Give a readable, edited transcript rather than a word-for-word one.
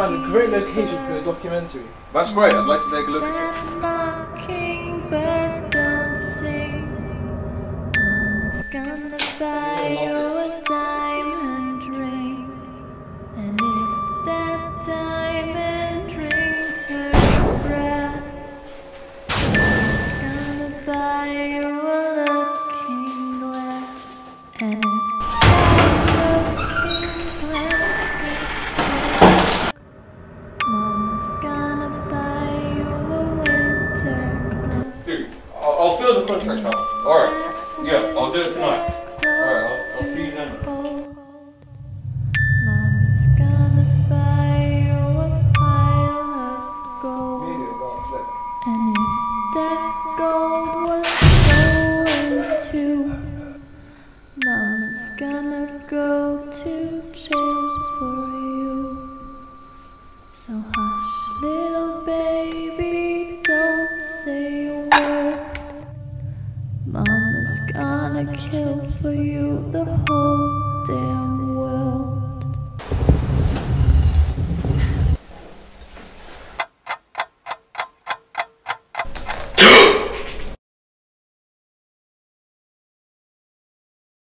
sounds like a great location for a documentary. That's great, I'd like to take a look at it. Mockingbird don't sing. Mama's gonna buy you a